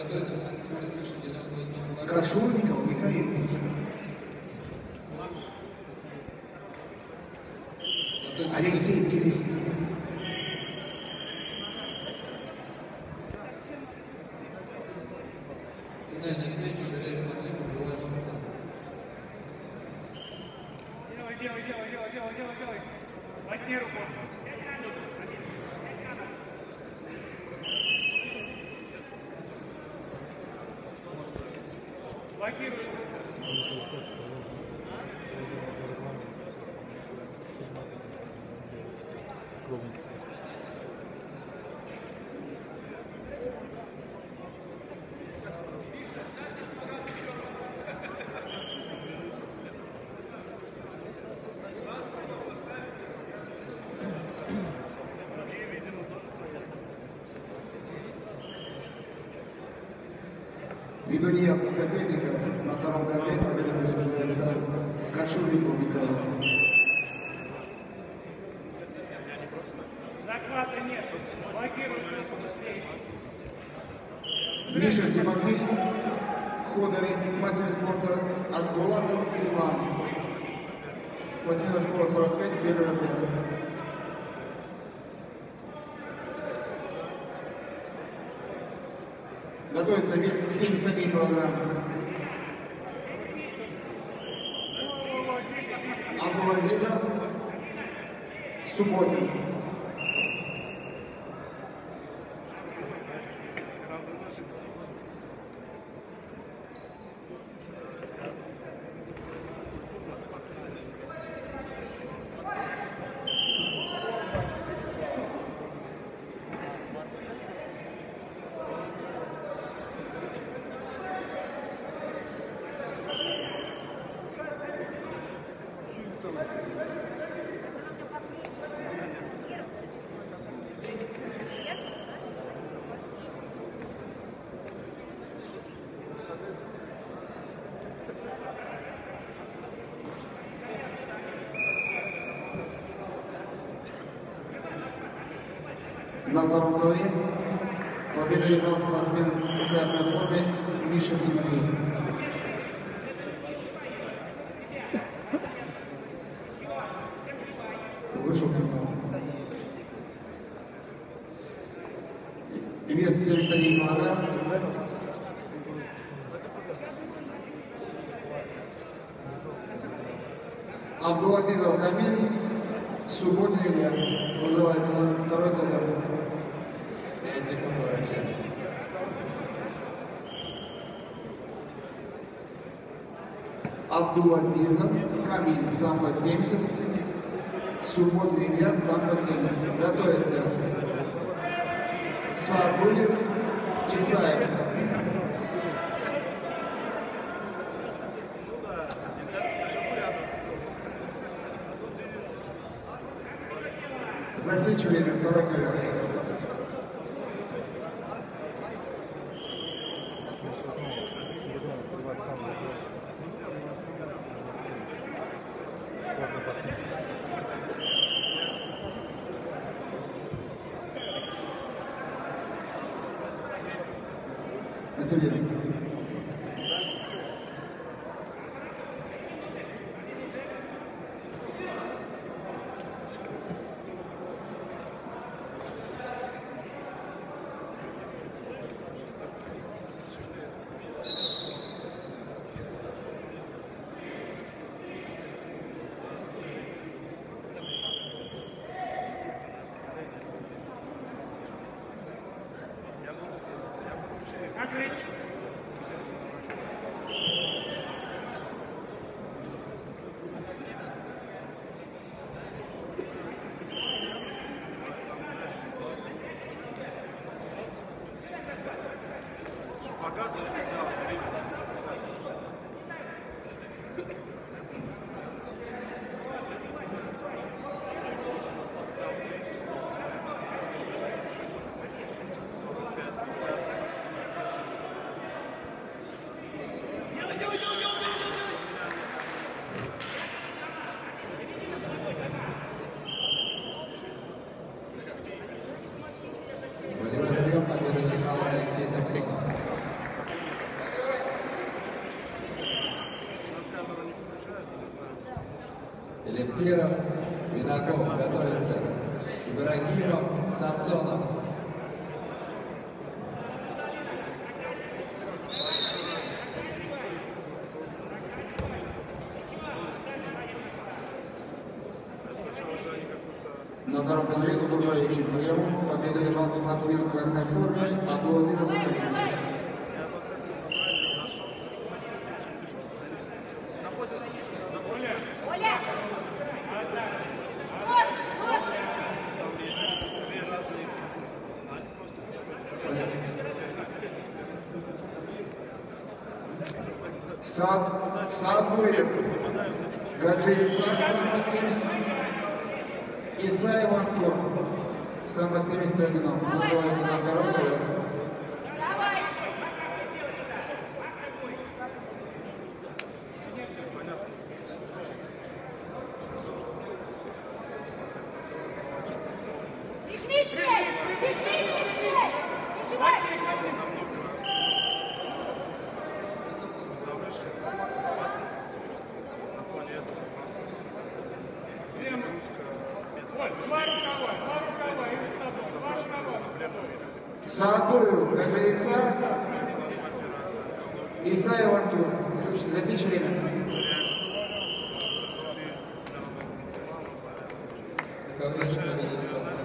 Крашурников Михаил. Алексей Кирилл. Финальная встреча, Жиляев Максим, убивает Султан. Делай. Возьми руку. Блокируй. Ввиду неявки соперника на втором ковре победа присуждается Крашурникову Михаилу. Захвата нет. Блокируй. Миша Тимофей, Ходорый, мастер спорта Акбулатов Ислам. Спортивная школа 45, первый разряд. Готовится вес 71 килограмм. Абдулазизов, Субботин. На втором ковре победу играл спортсмен в красной форме Миша Тимофей. Вышел в финал. Вес 71 килограмм. Абдулазизов Камиль, Субботин Илья. Вызывается на второй ковер. 5 секунд врача. Абдулазизов Камиль, самбо 70. Субботин Илья, самбо 70. Готовится Саадулев, Исаев. Засечь время, второй ковер. Спасибо. Отлично. Шпагат взял, Болевой прием, победу держал Алексей Самсонов. Титиров, Виноков готовится. Ибрагимов, Самсонов. На втором ковре удолжающий прием. Победу держал спортсмен в красной форме. Аплодисменты за победу. Я поставил собрание, зашел. Заходит. Оля! Там две разные. Они просто Садбуев, Гаджи Исаев, самосемьдесят. Исаев Антон, самосемьдесят оригинал. Называется на втором ковре. Давай! Прижмись, блядь! Прижмись, блядь! Прижимай! завышен. Опасность. На фоне этого просто нагрузка. Два рукава, два рукава. Садбуев, Гаджи Исаев. Исаев Антон. Засечь время. На ковре победу держал